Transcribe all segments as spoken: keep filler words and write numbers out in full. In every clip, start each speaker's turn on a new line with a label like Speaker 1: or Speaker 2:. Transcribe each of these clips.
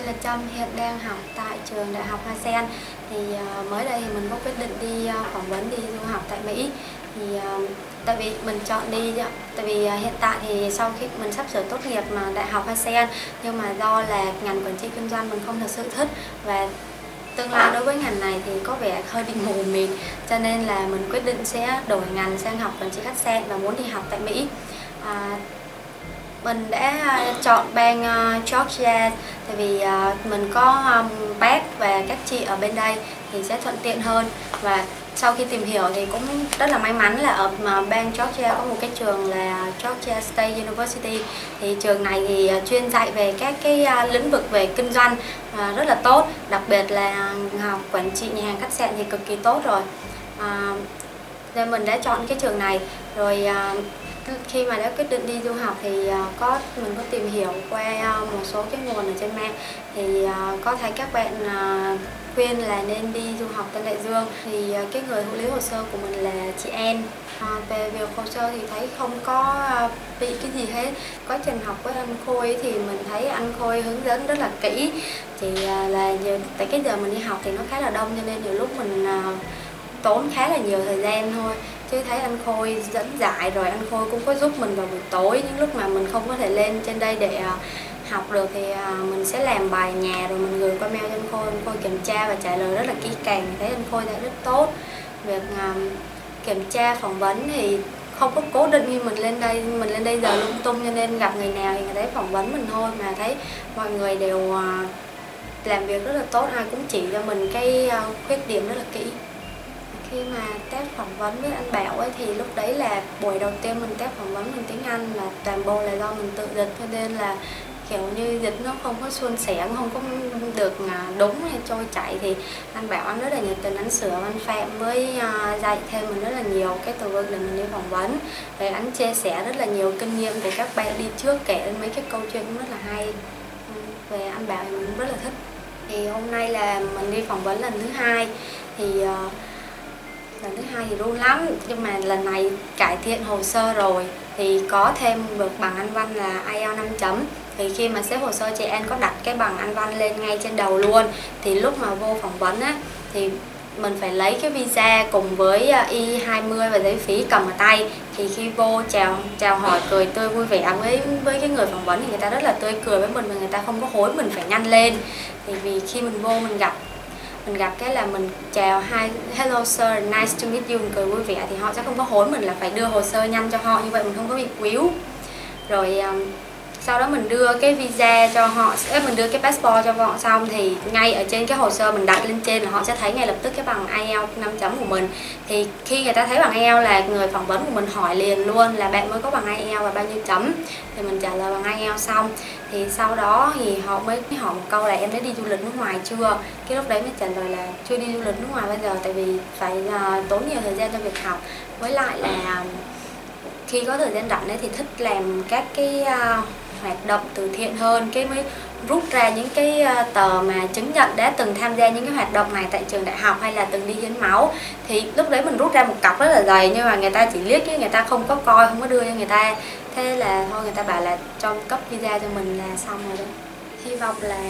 Speaker 1: là Trâm, hiện đang học tại trường Đại học Hoa Sen. Thì uh, mới đây thì mình có quyết định đi uh, phỏng vấn đi du học tại Mỹ. Thì uh, tại vì mình chọn đi, tại vì uh, hiện tại thì sau khi mình sắp sửa tốt nghiệp mà Đại học Hoa Sen, nhưng mà do là ngành quản trị kinh doanh mình không thật sự thích và tương lai đối với ngành này thì có vẻ hơi bị mù mịt, cho nên là mình quyết định sẽ đổi ngành sang học quản trị khách sạn và muốn đi học tại Mỹ. À, mình đã chọn bang uh, Georgia tại vì uh, mình có um, bác và các chị ở bên đây thì sẽ thuận tiện hơn. Và sau khi tìm hiểu thì cũng rất là may mắn là ở mà bang Georgia có một cái trường là Georgia State University. Thì trường này thì chuyên dạy về các cái uh, lĩnh vực về kinh doanh uh, rất là tốt, đặc biệt là học quản trị nhà hàng khách sạn thì cực kỳ tốt rồi. Uh, nên mình đã chọn cái trường này rồi. Uh, Khi mà đã quyết định đi du học thì có mình có tìm hiểu qua một số cái nguồn ở trên mạng thì có thấy các bạn khuyên là nên đi du học tại Đại Dương. Thì cái người thụ lý hồ sơ của mình là chị An. À, về việc hồ sơ thì thấy không có bị cái gì hết. Quá trình học với anh Khôi thì mình thấy anh Khôi hướng dẫn rất là kỹ. Chỉ là giờ, tại cái giờ mình đi học thì nó khá là đông cho nên nhiều lúc mình tốn khá là nhiều thời gian thôi. Chứ thấy anh Khôi dẫn giải rồi anh Khôi cũng có giúp mình vào buổi tối, những lúc mà mình không có thể lên trên đây để học được thì mình sẽ làm bài nhà rồi mình gửi qua mail cho anh Khôi. Anh Khôi kiểm tra và trả lời rất là kỹ càng, thấy anh Khôi đã rất tốt. Việc kiểm tra phỏng vấn thì không có cố định như mình lên đây, mình lên đây giờ lung tung cho nên gặp người nào thì người thấy phỏng vấn mình thôi, mà thấy mọi người đều làm việc rất là tốt, ai cũng chỉ cho mình cái khuyết điểm rất là kỹ. Khi mà test phỏng vấn với anh Bảo ấy, thì lúc đấy là buổi đầu tiên mình test phỏng vấn bằng tiếng Anh, là toàn bộ là do mình tự dịch, cho nên là kiểu như dịch nó không có suôn sẻ, không có được đúng hay trôi chảy. Thì anh Bảo anh rất là nhiệt tình, anh sửa anh Phạm với uh, dạy thêm mình rất là nhiều cái từ vựng để mình đi phỏng vấn. Và anh chia sẻ rất là nhiều kinh nghiệm của các bạn đi trước, kể đến mấy cái câu chuyện cũng rất là hay. Về anh Bảo thì mình cũng rất là thích. Thì hôm nay là mình đi phỏng vấn lần thứ hai thì uh, lần thứ hai thì run lắm, nhưng mà lần này cải thiện hồ sơ rồi thì có thêm được bằng Anh văn là ai eo năm chấm. Thì khi mà xếp hồ sơ chị An có đặt cái bằng Anh văn lên ngay trên đầu luôn. Thì lúc mà vô phỏng vấn á thì mình phải lấy cái visa cùng với i hai mươi và giấy phí cầm ở tay. Thì khi vô chào chào hỏi cười tươi vui vẻ với với cái người phỏng vấn thì người ta rất là tươi cười với mình và người ta không có hối mình phải nhanh lên. Thì vì khi mình vô mình gặp mình gặp cái là mình chào hi, hello sir, nice to meet you, mình cười vui vẻ thì họ sẽ không có hối mình là phải đưa hồ sơ nhanh cho họ, như vậy mình không có bị quýu. Rồi um, sau đó mình đưa cái visa cho họ, mình đưa cái passport cho họ xong thì ngay ở trên cái hồ sơ mình đặt lên trên là họ sẽ thấy ngay lập tức cái bằng ai eo năm chấm của mình. Thì khi người ta thấy bằng ai eo là người phỏng vấn của mình hỏi liền luôn là bạn mới có bằng ai eo và bao nhiêu chấm. Thì mình trả lời bằng ai eo xong thì sau đó thì họ mới hỏi một câu là em đã đi du lịch nước ngoài chưa. Cái lúc đấy mới trả lời là chưa đi du lịch nước ngoài bao giờ, tại vì phải uh, tốn nhiều thời gian cho việc học, với lại là khi có thời gian rảnh ấy thì thích làm các cái uh, hoạt động từ thiện hơn, cái mới rút ra những cái tờ mà chứng nhận đã từng tham gia những cái hoạt động này tại trường đại học hay là từng đi hiến máu. Thì lúc đấy mình rút ra một cặp rất là dày, nhưng mà người ta chỉ liếc chứ người ta không có coi, không có đưa cho người ta. Thế là thôi người ta bảo là cho cấp visa cho mình là xong rồi đó. Hy vọng là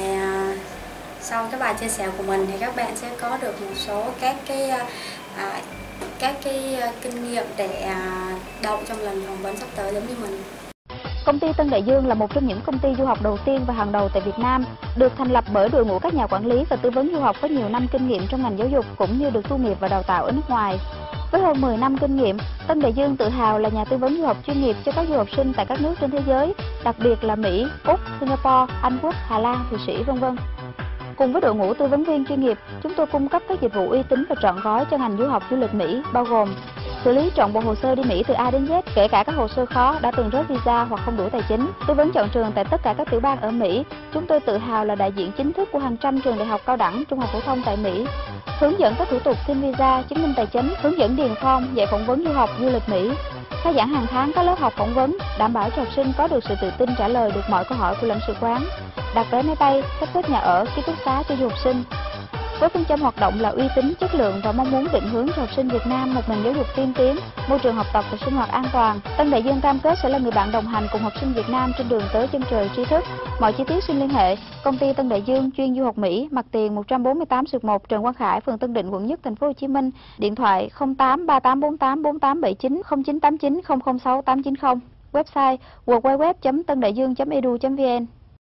Speaker 1: sau cái bài chia sẻ của mình thì các bạn sẽ có được một số các cái à, các cái kinh nghiệm để à, đậu trong lần phỏng vấn sắp tới giống như mình.
Speaker 2: Công ty Tân Đại Dương là một trong những công ty du học đầu tiên và hàng đầu tại Việt Nam, được thành lập bởi đội ngũ các nhà quản lý và tư vấn du học có nhiều năm kinh nghiệm trong ngành giáo dục cũng như được tu nghiệp và đào tạo ở nước ngoài. Với hơn mười năm kinh nghiệm, Tân Đại Dương tự hào là nhà tư vấn du học chuyên nghiệp cho các du học sinh tại các nước trên thế giới, đặc biệt là Mỹ, Úc, Singapore, Anh Quốc, Hà Lan, Thụy Sĩ, vân vân. Cùng với đội ngũ tư vấn viên chuyên nghiệp, chúng tôi cung cấp các dịch vụ uy tín và trọn gói cho ngành du học du lịch Mỹ, bao gồm xử lý trọn bộ hồ sơ đi Mỹ từ A đến Z, kể cả các hồ sơ khó đã từng rớt visa hoặc không đủ tài chính. Tư vấn chọn trường tại tất cả các tiểu bang ở Mỹ. Chúng tôi tự hào là đại diện chính thức của hàng trăm trường đại học cao đẳng, trung học phổ thông tại Mỹ. Hướng dẫn các thủ tục xin visa, chứng minh tài chính, hướng dẫn điền form, dạy phỏng vấn du học du lịch Mỹ. Khai giảng hàng tháng các lớp học phỏng vấn, đảm bảo cho học sinh có được sự tự tin trả lời được mọi câu hỏi của lãnh sự quán. Đặt vé máy bay, sắp xếp nhà ở, ký túc xá cho du học sinh. Với phương châm hoạt động là uy tín, chất lượng và mong muốn định hướng cho học sinh Việt Nam một nền giáo dục tiên tiến, môi trường học tập và sinh hoạt an toàn, Tân Đại Dương cam kết sẽ là người bạn đồng hành cùng học sinh Việt Nam trên đường tới chân trời tri thức. Mọi chi tiết xin liên hệ công ty Tân Đại Dương chuyên du học Mỹ, mặt tiền một trăm bốn mươi tám xuyệt một Trần Quang Khải, phường Tân Định, quận Nhất, thành phố Hồ Chí Minh. Điện thoại không tám ba tám bốn tám bốn tám bảy chín, không chín tám chín không không sáu tám chín không. Website w w w chấm tân đại dương chấm e d u chấm v n.